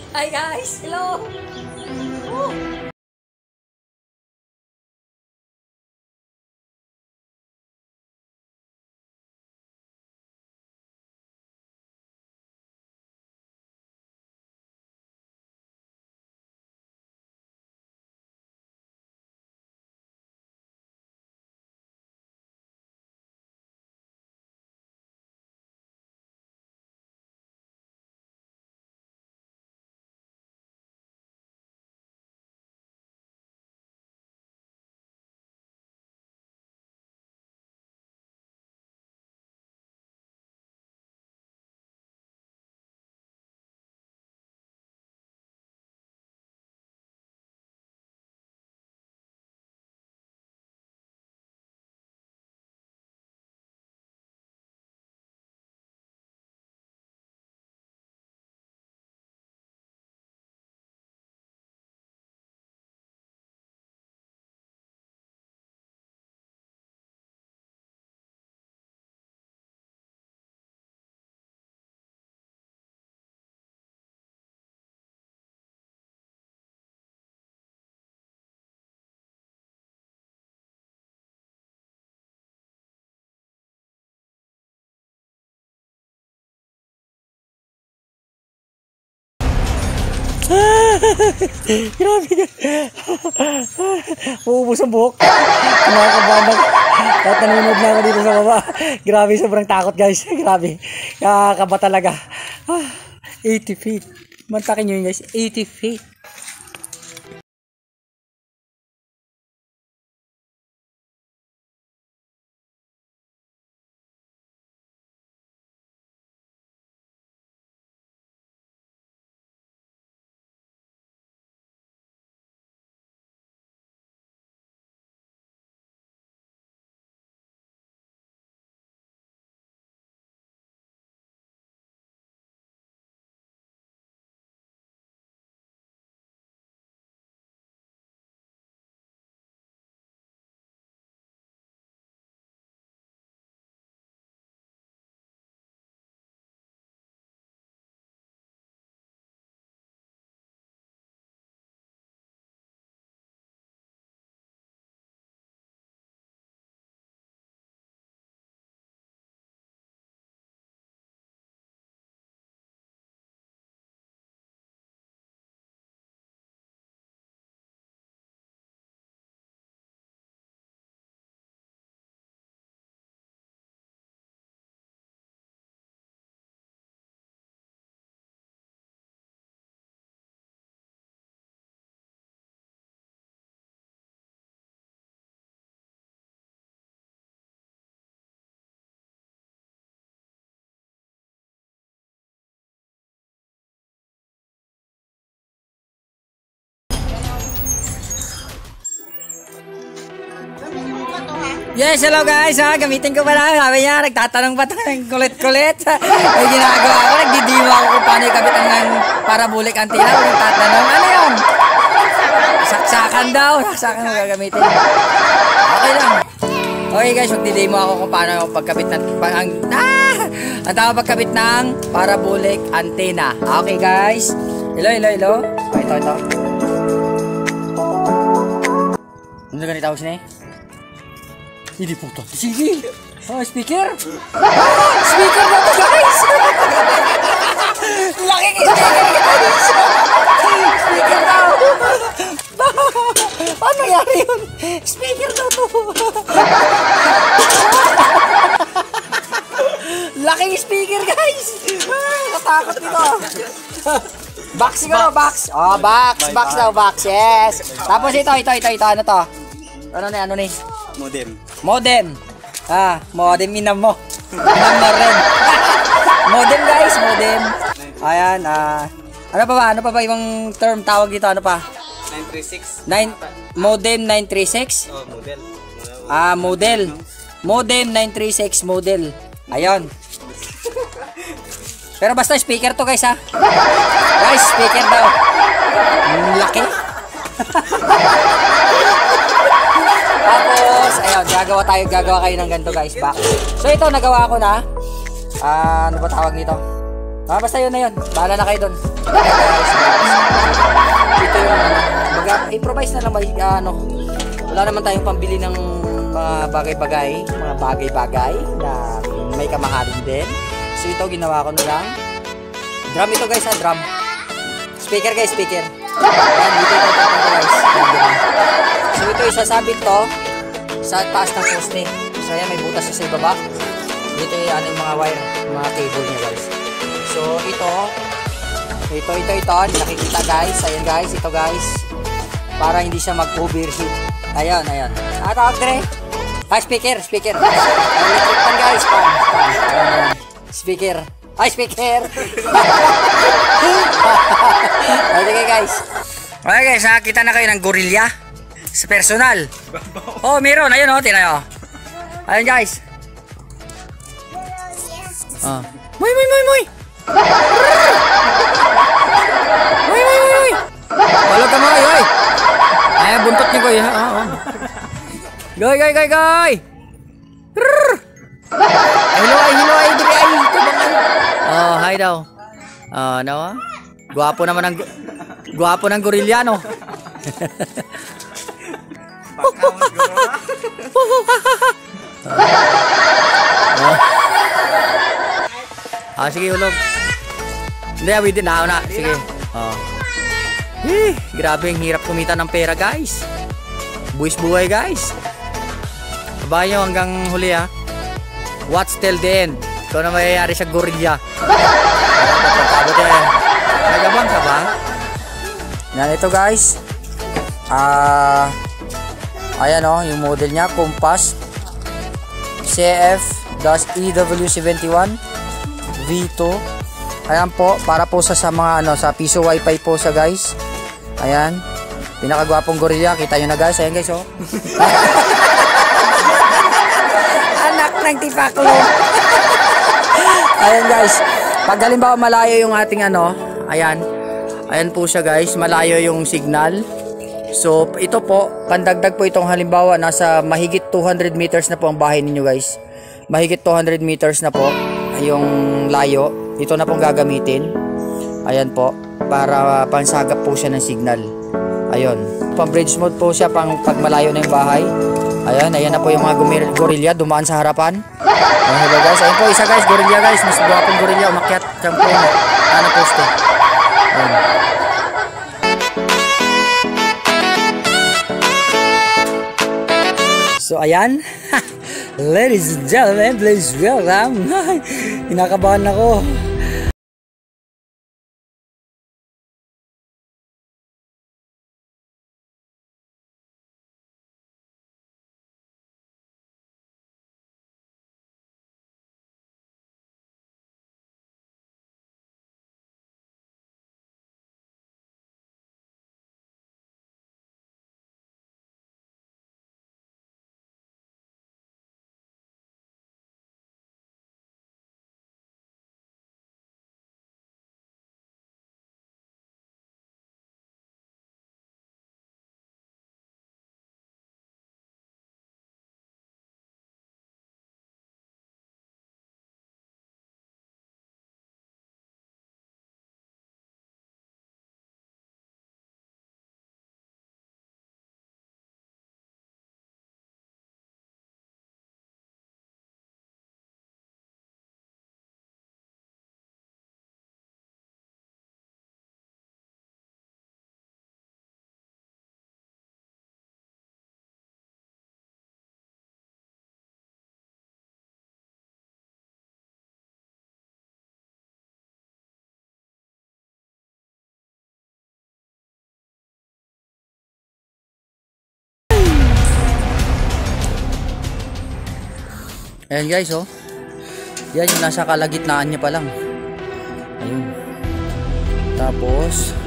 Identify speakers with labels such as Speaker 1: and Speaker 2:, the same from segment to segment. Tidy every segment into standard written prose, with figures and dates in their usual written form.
Speaker 1: Hi guys, hello. Oh.
Speaker 2: Grabe ka. Uubos ang buhok. Kinakabahan ako. Kahit nanonood na ako dito sa baba. Grabe, sobrang takot guys. Grabe. Kakaba talaga. 80 feet. Mantakin nyo yun guys. 80 feet. Yes, hello guys ha. Gamitin ko pa lang. Sabi niya, nagtatanong pa ito ng kulit-kulit. May ginagawa ko. Nagdidiwa ako kung paano ikabit ang parabolic antenna. Nagtatanong, ano yun? Saksakan daw. Saksakan mo gagamitin. Okay lang. Okay guys, magdidemo ako kung paano pagkabit ng ang tawag pagkabit ng parabolic antenna. Okay guys. Hello. Ito. Ano ganito tawag siya eh? Hindi po ito. Sige. Speaker. Speaker na ito guys. Laking speaker guys. Speaker daw. Ano nangyari yun? Speaker daw to. Laking speaker guys. Natakot dito. Box siguro, box. Oh, box daw, box. Yes. Tapos ito. Ano to? Ano ni? Modem. Modem inam mo. Inam na rin. Modem guys, modem. Ayan, ano pa ba ibang term tawag dito? Ano pa?
Speaker 3: 936.
Speaker 2: Modem 936?
Speaker 3: Oh, model.
Speaker 2: Model. Modem 936 model. Ayun. Pero basta speaker to guys ha. Guys, speaker daw. Laki. Tapos, ayun, gagawa kayo ng ganito guys, back. So ito, nagawa ko na. Ano ba tawag nito? Basta yun na yun. Bahala na kayo dun. Okay, guys. mais na lang ba, wala naman tayong pambili ng mga bagay-bagay na may kamahalin din. So ito ginawa ko na lang. Drum ito guys, drum. Speaker guys, speaker. Ayan, dito ito guys. So ito isasabit to sa taas ng poste. So ayan, may butas sa ibaba. Dito yung mga wire, mga cable niya guys. So ito, nakikita guys. Ayan guys, ito guys. Para hindi siya mag-overheat. Ayan. Tawag dire. Speaker. Electric pan guys, pan. Ayan. Speaker. Speaker. Okay guys. Okay guys, nakakita na kayo ng gorilla sa personal. Oh, meron. Ayun oh, tinayo. Ayun guys. Moy. Moy. Balog ka mo, oy. Ay, buntot ni ko yun. Goy. Hello, ay, diri ay. Oh, hi daw. No? Guwapo ng gorilla, no? Sige, ulog. Hindi, awidin na. Sige. Grabe, ang hirap kumita ng pera, guys. Buwis buhay, guys. Babae nyo hanggang huli, ha. Watch till the end. Ikaw na mayayari sa gorilla. Nagabang ka ba? Yan, ito guys. Ayan o, yung model niya. Compass CF-EW71 V2. Ayan po, para po sa mga sa piso wifi po sa guys. Ayan. Pinakagwapong gorilla. Kita nyo na guys. Ayan guys oh. Anak ng tipaklo. Ayan guys. Pag halimbawa malayo yung ating ayan. Ayan po siya guys. Malayo yung signal. So ito po, pandagdag po itong halimbawa nasa mahigit 200 meters na po ang bahay ninyo guys. Mahigit 200 meters na po yung layo. Ito na pong gagamitin. Ayan po. Para pansagap po siya ng signal. Ayun. Pang bridge mode po siya pag malayo na yung bahay. Ayan na po yung mga gorilla dumaan sa harapan. Ayan, hello guys. Ayun po, isa guys, gorilla guys. Mas guwapong gorilla umakyat. Diyan po na poste. Ayan. So ayan. Ladies and gentlemen, please welcome. Kinakabahan ako. Ayan guys oh. Yan yung nasa kalagitnaan niya pa lang. Ayun. Tapos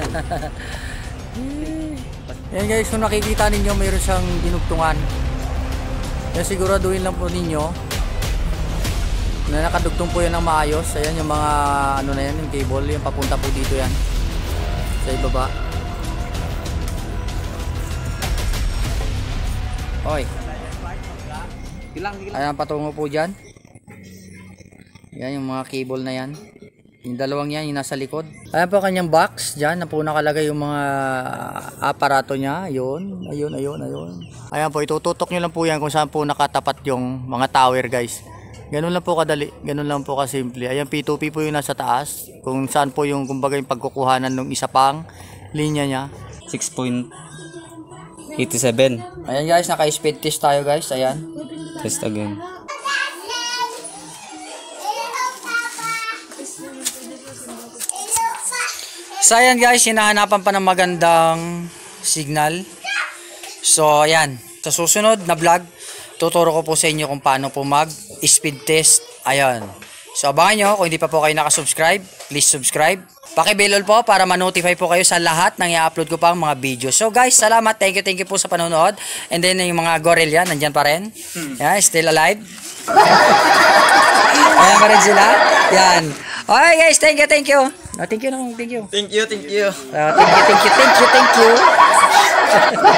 Speaker 2: Yan guys, kung nakikita ninyo mayroon siyang dinugtungan. Yan siguraduhin lang po ninyo na nakadugtong po yan ng maayos. Ayan yung mga ano na yan, yung cable, yung papunta po dito yan sa ibaba. Oy. Ayan patungo po dyan. Yan yung mga cable na yan. Yung dalawang yan, yung nasa likod. Ayan po kanyang box dyan na po nakalagay yung mga aparato niya. Ayun. Ayan po, itututok nyo lang po yan kung saan po nakatapat yung mga tower guys. Ganun lang po kadali. Ganun lang po kasimple. Ayan, P2P po yung nasa taas. Kung saan po yung kumbaga yung pagkukuhanan ng isa pang linya niya.
Speaker 3: 6.87.
Speaker 2: Ayan guys, naka-speed test tayo guys. Ayan.
Speaker 3: Test again.
Speaker 2: So ayan guys, hinahanapan pa ng magandang signal. So ayan, sa susunod na vlog, tuturo ko po sa inyo kung paano po mag-speed test. Ayan. So abangan nyo, kung hindi pa po kayo nakasubscribe, please subscribe. Paki-bell po para ma-notify po kayo sa lahat ng i-upload ko pang mga video. So guys, salamat. Thank you po sa panonood. And then yung mga gorilla, nandyan pa rin. Yeah, still alive. Ayan pa rin sila. Yan. Okay guys, thank you. Thank you.
Speaker 3: Thank you.
Speaker 2: Thank you.